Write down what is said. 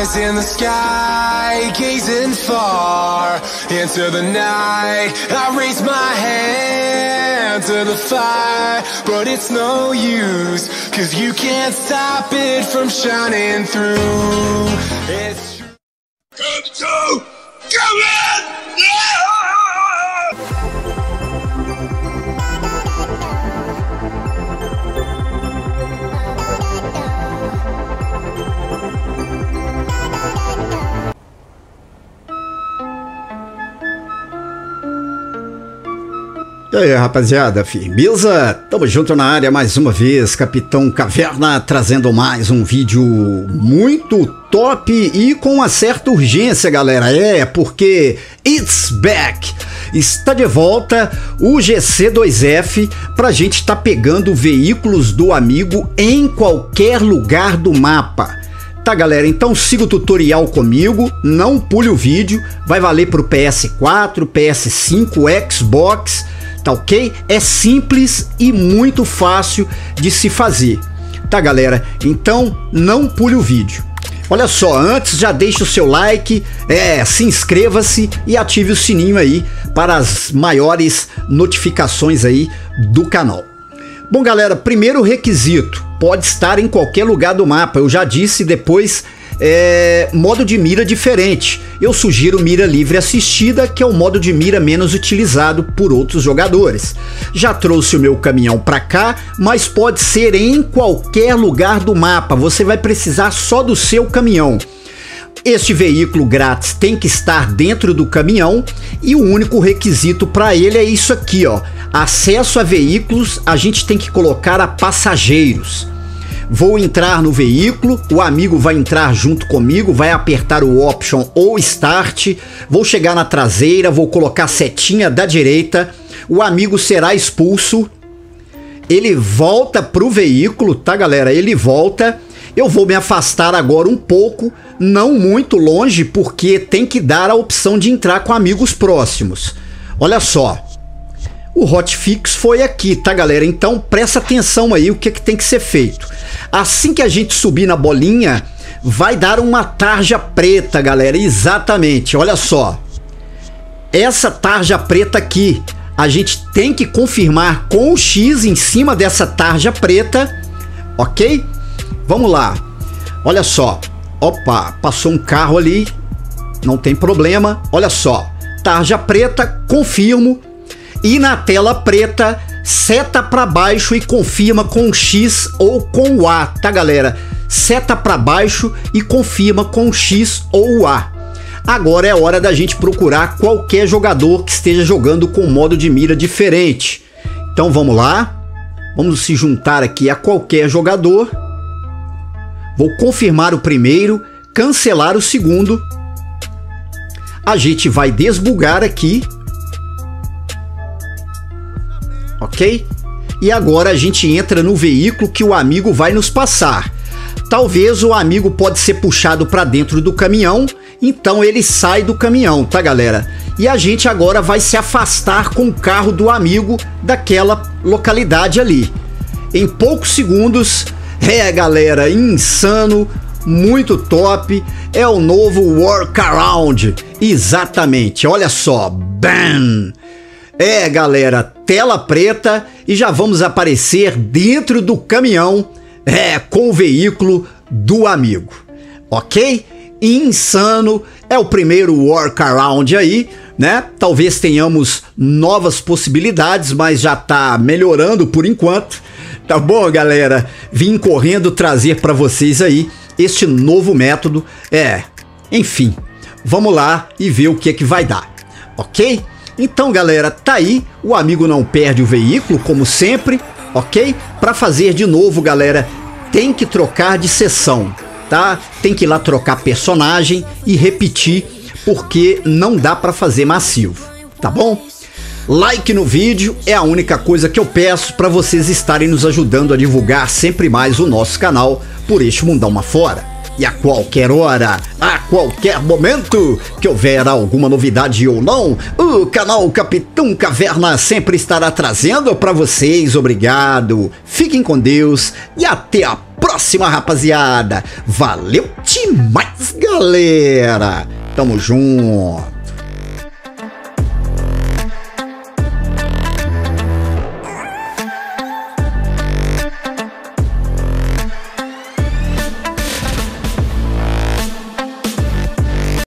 eyes in the sky, gazing far into the night. I raise my hand to the fire, but it's no use, 'cause you can't stop it from shining through. It's true. Come in! Yeah! E aí, rapaziada, firmeza? Tamo junto na área mais uma vez, Capitão Caverna, trazendo mais um vídeo muito top e com uma certa urgência, galera. Porque it's back! Está de volta o GC2F pra gente tá pegando veículos do amigo em qualquer lugar do mapa. Tá, galera? Então siga o tutorial comigo, não pule o vídeo, vai valer pro PS4, PS5, Xbox. Tá ok? É simples e muito fácil de se fazer. Tá, galera? Então não pule o vídeo. Olha só, antes já deixa o seu like, se inscreva-se e ative o sininho aí para as maiores notificações aí do canal. Bom, galera, primeiro requisito, pode estar em qualquer lugar do mapa. Eu já disse, depois modo de mira diferente. Eu sugiro mira livre assistida, que é o modo de mira menos utilizado por outros jogadores. Já trouxe o meu caminhão para cá, mas pode ser em qualquer lugar do mapa. Você vai precisar só do seu caminhão. Este veículo grátis tem que estar dentro do caminhão e o único requisito para ele é isso aqui, ó. Acesso a veículos a gente tem que colocar a passageiros. Vou entrar no veículo, o amigo vai entrar junto comigo, vai apertar o Option ou Start, vou chegar na traseira, vou colocar a setinha da direita, o amigo será expulso, ele volta pro veículo, tá, galera? Ele volta, eu vou me afastar agora um pouco, não muito longe, porque tem que dar a opção de entrar com amigos próximos. Olha só. O hotfix foi aqui, tá, galera? Então presta atenção aí o que tem que ser feito. Assim que a gente subir na bolinha, vai dar uma tarja preta, galera. Exatamente, olha só. Essa tarja preta aqui, a gente tem que confirmar com o X em cima dessa tarja preta, ok? Vamos lá. Olha só. Opa, passou um carro ali. Não tem problema. Olha só. Tarja preta, confirmo. E na tela preta, seta para baixo e confirma com o X ou com o A, tá, galera? Seta para baixo e confirma com o X ou o A. Agora é hora da gente procurar qualquer jogador que esteja jogando com modo de mira diferente. Então vamos lá. Vamos se juntar aqui a qualquer jogador. Vou confirmar o primeiro, cancelar o segundo. A gente vai desbugar aqui. Ok? E agora a gente entra no veículo que o amigo vai nos passar. Talvez o amigo pode ser puxado para dentro do caminhão, então ele sai do caminhão, tá, galera? E a gente agora vai se afastar com o carro do amigo daquela localidade ali. Em poucos segundos, galera, insano, muito top, é o novo Workaround. Exatamente, olha só, bam! Galera, tela preta e já vamos aparecer dentro do caminhão com o veículo do amigo, ok? Insano, é o primeiro workaround aí, né? Talvez tenhamos novas possibilidades, mas já tá melhorando por enquanto, tá bom, galera? Vim correndo trazer para vocês aí este novo método, enfim, vamos lá e ver o que vai dar, ok? Então, galera, tá aí, o amigo não perde o veículo, como sempre, ok? Para fazer de novo, galera, tem que trocar de sessão, tá? Tem que ir lá trocar personagem e repetir, porque não dá para fazer massivo, tá bom? Like no vídeo é a única coisa que eu peço para vocês estarem nos ajudando a divulgar sempre mais o nosso canal por este mundão afora. E a qualquer hora, a qualquer momento que houver alguma novidade ou não, o canal Capitão Caverna sempre estará trazendo para vocês. Obrigado, fiquem com Deus e até a próxima, rapaziada. Valeu demais, galera. Tamo junto.